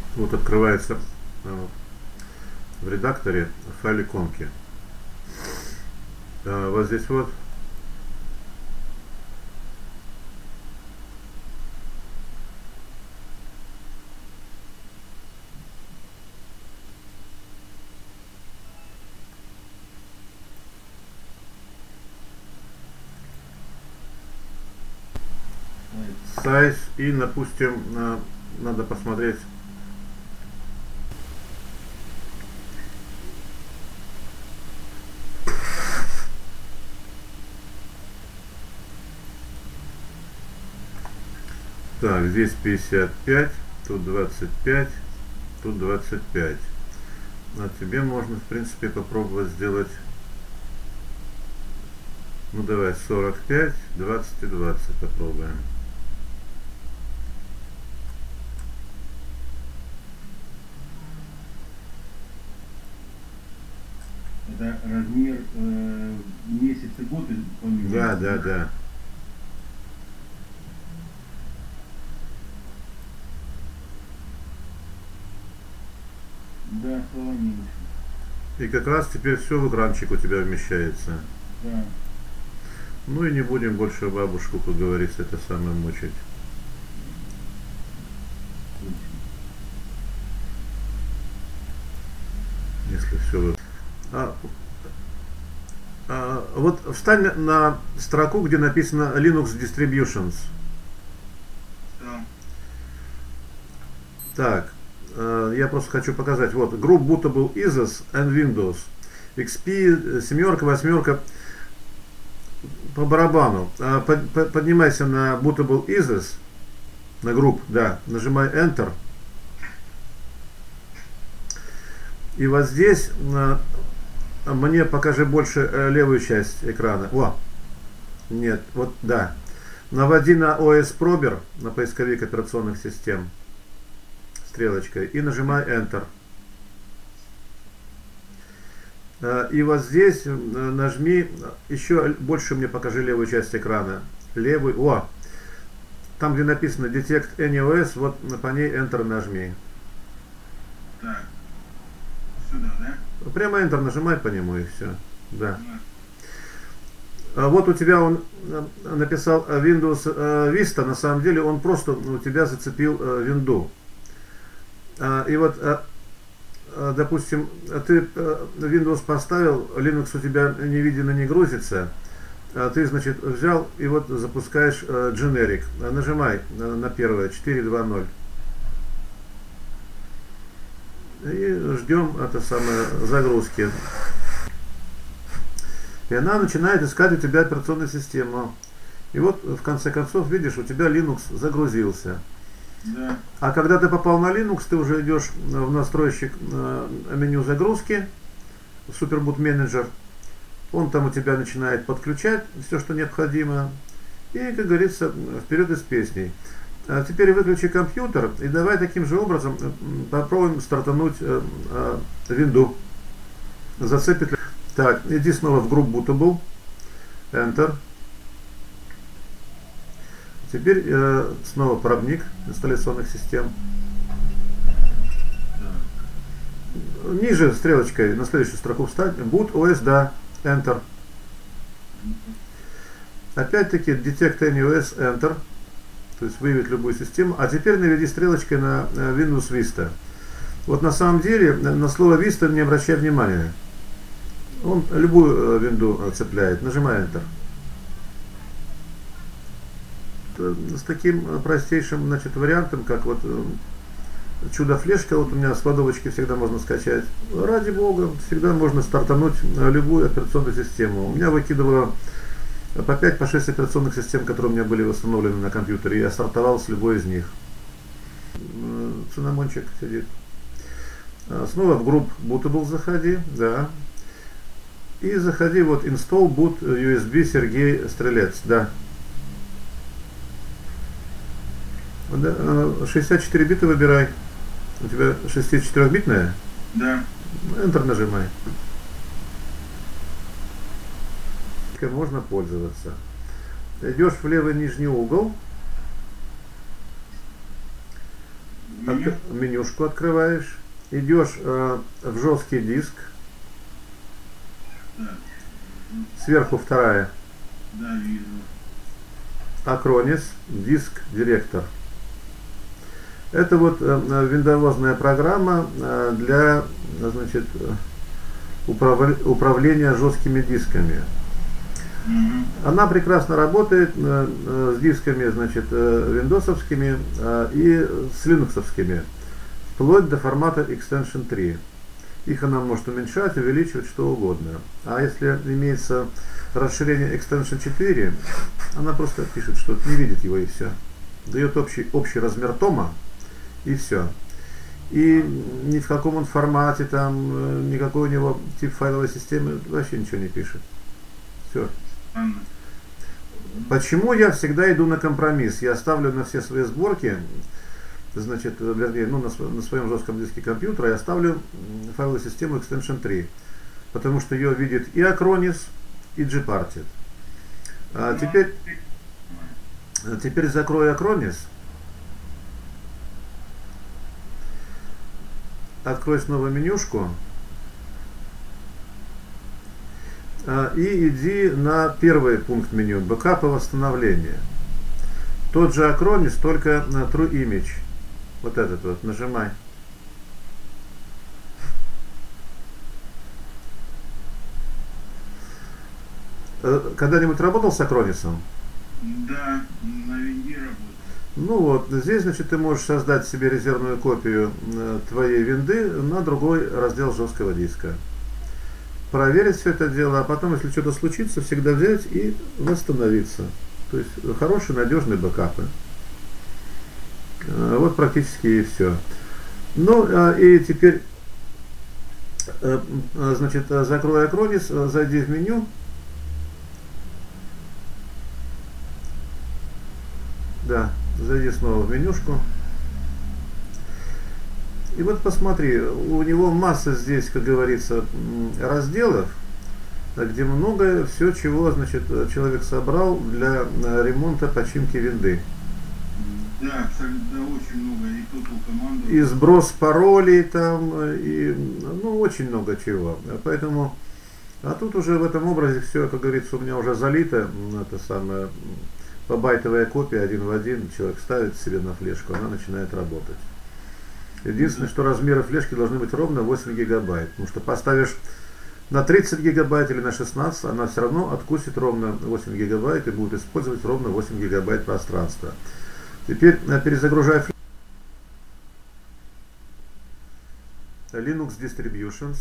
Вот открывается в редакторе в файле иконки. Вот здесь вот size и, допустим, надо посмотреть. Так, здесь 55, тут 25, тут 25. А тебе можно, в принципе, попробовать сделать, ну давай 45, 20 и 20 попробуем. Это размер месяц и год поменяется? Да. Да, стало меньше. И как раз теперь все в экранчик у тебя вмещается. Да. Ну и не будем больше бабушку, как говорится, это самое мучить. Если все. Вот встань на строку, где написано Linux Distributions. Да. Так, я просто хочу показать. Вот, Group Bootable ISOs and Windows. XP, семерка, восьмерка. По барабану. Поднимайся на Bootable ISOs. На групп, да. Нажимай Enter. И вот здесь мне покажи больше левую часть экрана. О, нет, вот да. Наводи на OS Prober, на поисковик операционных систем, стрелочкой, и нажимай Enter. И вот здесь нажми, еще больше мне покажи левую часть экрана. Левый, о, там где написано Detect Any OS, вот по ней Enter нажми. Так, сюда, да? Прямо Enter нажимай по нему и все. Да. Вот у тебя он написал Windows Vista, на самом деле он просто у тебя зацепил винду. И вот, допустим, ты Windows поставил, Linux у тебя не видно, не грузится. Ты, значит, взял и вот запускаешь Generic. Нажимай на первое 4.2.0. И ждем это самое загрузки. И она начинает искать у тебя операционную систему. И вот в конце концов, видишь, у тебя Linux загрузился. Да. А когда ты попал на Linux, ты уже идешь в настройщик меню загрузки, Superboot Manager. Он там у тебя начинает подключать все, что необходимо. И, как говорится, вперед из песней. А теперь выключи компьютер и давай таким же образом попробуем стартануть винду. Зацепит. Так, иди снова в Group Bootable. Enter. Теперь снова пробник инсталляционных систем. Ниже стрелочкой на следующую строку встать. Boot OS, да. Enter. Опять-таки Detect Any OS, Enter. То есть выявить любую систему. А теперь наведи стрелочкой на Windows Vista. Вот на самом деле на слово Vista не обращай внимания. Он любую винду цепляет. Нажимай Enter. С таким простейшим, значит, вариантом, как вот чудо-флешка, вот у меня с кладовочки всегда можно скачать. Ради бога, всегда можно стартануть любую операционную систему. У меня выкидывало по 5-6 операционных систем, которые у меня были восстановлены на компьютере. Я стартовал с любой из них. Цинамончик сидит. Снова в Group Bootable заходи, да. И заходи вот Install Boot USB Сергей Стрелец, да. 64 бита выбирай. У тебя 64-битная? Да. Enter нажимай. Можно пользоваться. Идешь в левый нижний угол. Меню? Менюшку открываешь, идешь в жесткий диск, Так. сверху вторая, Да, вижу. Acronis, диск директор. Это вот виндовозная программа для, значит, управления жесткими дисками. Угу. Она прекрасно работает с дисками, значит, виндосовскими и с линуксовскими, вплоть до формата Extension 3. Их она может уменьшать, увеличивать, что угодно. А если имеется расширение Extension 4, она просто пишет, что не видит его и все. Дает общий размер тома и все. И ни в каком он формате, там, никакой у него тип файловой системы вообще ничего не пишет. Все. Ладно. Почему я всегда иду на компромисс? Я ставлю на все свои сборки, значит, вернее, ну, на своем жестком диске компьютера я ставлю файловую систему Extension 3, потому что ее видит и Acronis, и Gparted. Теперь закрою Acronis, открой снова менюшку и иди на первый пункт меню, бэкап и восстановление. Тот же Acronis, только на True Image. Вот этот вот, нажимай. Когда-нибудь работал с Acronis? Да, на винде работает. Ну вот, здесь, значит, ты можешь создать себе резервную копию твоей винды на другой раздел жесткого диска. Проверить все это дело, а потом, если что-то случится, всегда взять и восстановиться. То есть хорошие, надежные бэкапы. Вот практически и все. Ну и теперь, значит, закрой Acronis, зайди в меню. Да, зайди снова в менюшку. И вот посмотри, у него масса здесь, как говорится, разделов, где много всего, чего, значит, человек собрал для ремонта, починки винды. Да, абсолютно очень много. И total команду. И сброс паролей там, и, ну, очень много чего. Поэтому, а тут уже в этом образе все, как говорится, у меня уже залито, это самое, побайтовая копия один в один, человек ставит себе на флешку, она начинает работать. Единственное, что размеры флешки должны быть ровно 8 гигабайт, потому что поставишь на 30 гигабайт или на 16, она все равно откусит ровно 8 гигабайт и будет использовать ровно 8 гигабайт пространства. Теперь перезагружай Linux Distributions.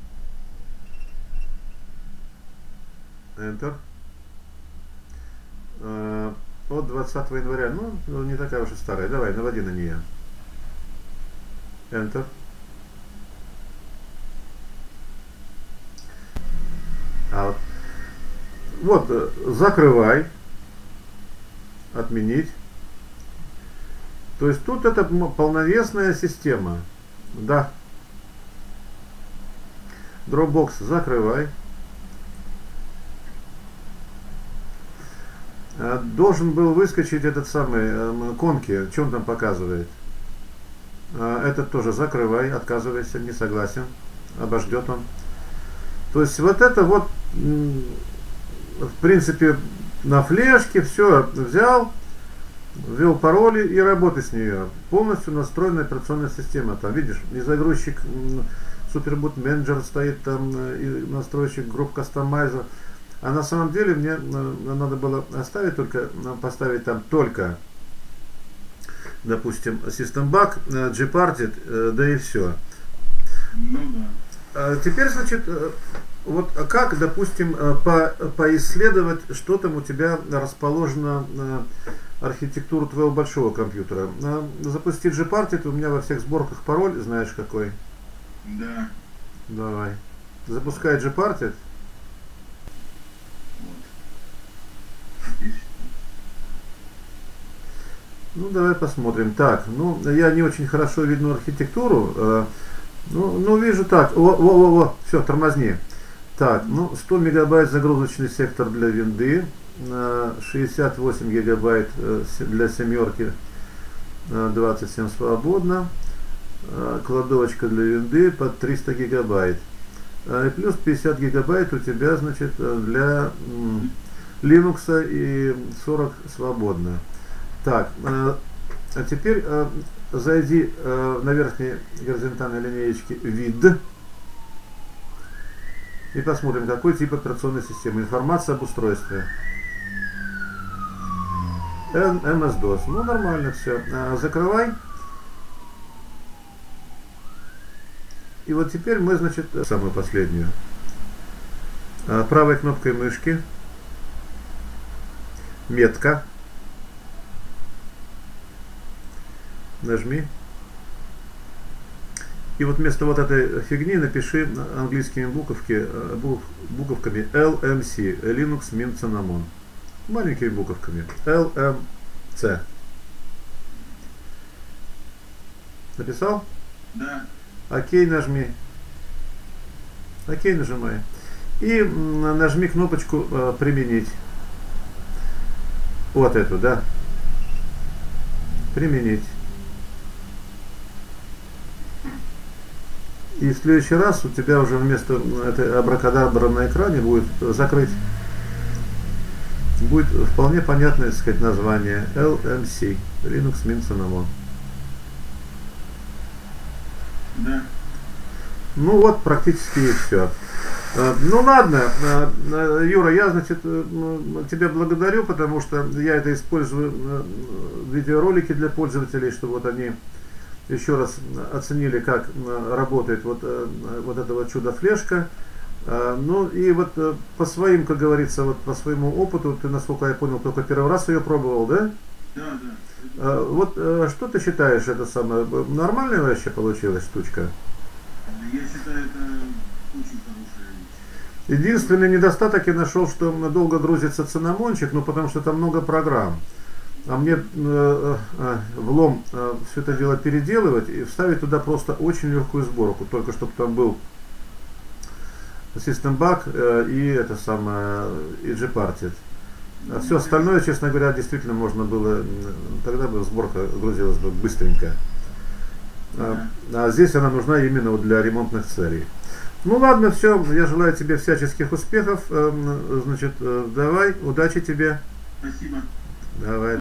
Enter. От 20 января, ну, не такая уж и старая. Давай, наводи на нее. Enter. Вот, закрывай. Отменить. То есть тут это полновесная система. Да. Dropbox закрывай. Должен был выскочить этот самый конки. Что он там показывает? Этот тоже закрывай, отказывайся, не согласен. Обождет он. То есть вот это вот, в принципе, на флешке все взял, ввел пароли и работай с нее. Полностью настроенная операционная система. Там видишь, и загрузчик Superboot Manager стоит там, и настройщик Group Customizer. А на самом деле мне надо было оставить только, поставить там только, допустим, System Bug, Gparted, да и все. Ну да. Теперь, значит, вот как, допустим, поисследовать, что там у тебя расположено, архитектуру твоего большого компьютера. Запусти Gparted, у меня во всех сборках пароль, знаешь какой? Да. Давай. Запускай Gparted. Ну, давай посмотрим. Так, ну, я не очень хорошо видно архитектуру. Ну, вижу так. Все, тормозни. Так, ну, 100 мегабайт загрузочный сектор для винды, 68 гигабайт для семерки, 27 свободно. кладовочка для винды под 300 гигабайт. И плюс 50 гигабайт у тебя, значит, для Linux и 40 свободно. Так, а теперь зайди на верхней горизонтальной линеечке «Вид» и посмотрим, какой тип операционной системы. Информация об устройстве. MS-DOS. Ну, нормально все. Закрывай. И вот теперь мы, значит, самую последнюю. Правой кнопкой мышки. Метка. Нажми. И вот вместо вот этой фигни напиши английскими буковками LMC, Linux Mint Cinnamon. Маленькими буковками. LMC. Написал? Да. Окей, нажми. Окей, нажимай. И нажми кнопочку «Применить». Вот эту, да. «Применить». И в следующий раз у тебя уже вместо этой абракадабры на экране будет «Закрыть». Будет вполне понятное, так сказать, название LMC, Linux Mint Cinnamon. Да. Ну вот, практически и все. Ну ладно, Юра, я, значит, тебя благодарю, потому что я это использую в видеоролике для пользователей, чтобы вот они еще раз оценили, как работает вот это вот чудо-флешка. Ну и вот по своим, как говорится, вот по своему опыту, ты, насколько я понял, только первый раз ее пробовал, да? Да, да. Вот что ты считаешь, это самое, нормальная вообще получилась штучка? Я считаю, это очень хорошая вещь. Единственный недостаток я нашел, что долго грузится цинамончик, ну потому что там много программ. А мне влом все это дело переделывать и вставить туда просто очень легкую сборку, только чтобы там был System Bug и это самое и Gparted. А все остальное, честно говоря, действительно можно было, тогда бы сборка грузилась бы быстренько. А здесь она нужна именно вот для ремонтных целей. Ну ладно, все, я желаю тебе всяческих успехов. Значит, давай, удачи тебе. Спасибо. Давай.